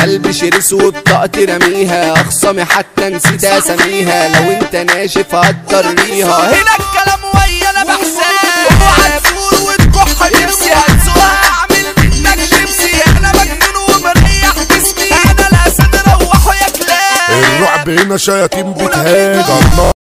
قلبي شرس وبطاقتي رميها، اخصامي حتى نسيت اساميها، لو انت ناشف هتضريها. هنا الكلام ويا انا بحساب، اوعى تزور وتكح نفسي هتسوقها اعمل منك شيبسي. انا مجنون ومريح جسمي، انا الاسد روحوا يا كلاب. الرعب هنا شياطين بتهاجم.